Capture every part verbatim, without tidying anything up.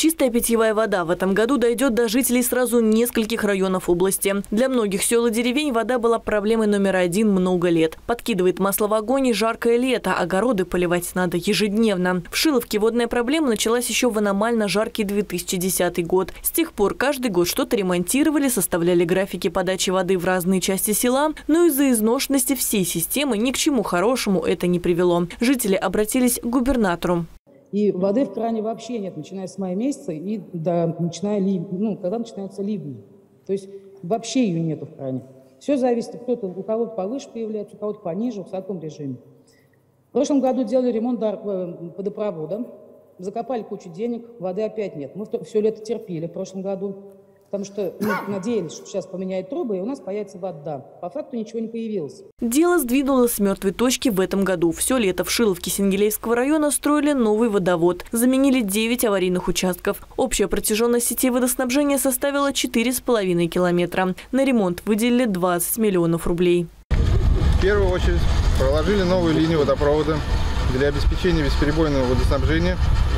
Чистая питьевая вода в этом году дойдет до жителей сразу нескольких районов области. Для многих сел и деревень вода была проблемой номер один много лет. Подкидывает масло в огонь и жаркое лето, огороды поливать надо ежедневно. В Шиловке водная проблема началась еще в аномально жаркий две тысячи десятый год. С тех пор каждый год что-то ремонтировали, составляли графики подачи воды в разные части села, но из-за изношенности всей системы ни к чему хорошему это не привело. Жители обратились к губернатору. И воды в кране вообще нет, начиная с мая месяца и до, начиная лив, ну, когда начинаются ливни. То есть вообще ее нету в кране. Все зависит, кто-то, у кого-то повыше появляется, у кого-то пониже, в таком режиме. В прошлом году делали ремонт водопровода, закопали кучу денег, воды опять нет. Мы все лето терпели в прошлом году, потому что мы надеялись, что сейчас поменяют трубы, и у нас появится вода. По факту ничего не появилось. Дело сдвинулось с мертвой точки в этом году. Все лето в Шиловке Сенгелеевского района строили новый водовод. Заменили девять аварийных участков. Общая протяженность сетей водоснабжения составила четыре с половиной километра. На ремонт выделили двадцать миллионов рублей. В первую очередь проложили новую линию водопровода для обеспечения бесперебойного водоснабжения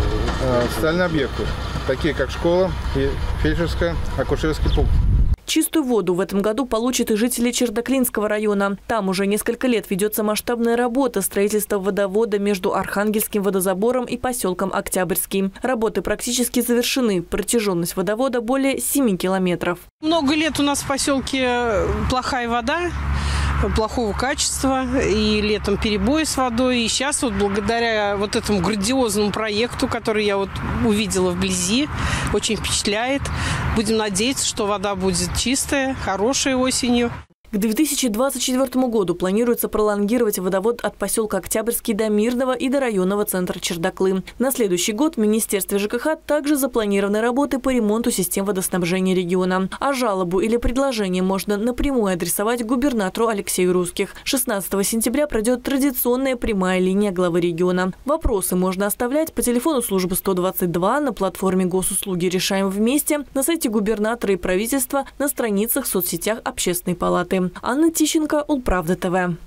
в социальные объекты, такие как школа и фельдшерско-акушерский пункт. Чистую воду в этом году получат и жители Чердаклинского района. Там уже несколько лет ведется масштабная работа строительства водовода между Архангельским водозабором и поселком Октябрьский. Работы практически завершены. Протяженность водовода более семи километров. Много лет у нас в поселке плохая вода, плохого качества, и летом перебои с водой. И сейчас вот благодаря вот этому грандиозному проекту, который я вот увидела вблизи, очень впечатляет. Будем надеяться, что вода будет чистая, хорошая осенью. К две тысячи двадцать четвёртому году планируется пролонгировать водовод от поселка Октябрьский до Мирного и до районного центра Чердаклы. На следующий год в Министерстве ЖКХ также запланированы работы по ремонту систем водоснабжения региона. А жалобу или предложение можно напрямую адресовать губернатору Алексею Русских. шестнадцатого сентября пройдет традиционная прямая линия главы региона. Вопросы можно оставлять по телефону службы сто двадцать два, на платформе госуслуги «Решаем вместе», на сайте губернатора и правительства, на страницах в соцсетях Общественной палаты. Анна Тищенко, Улправда ТВ.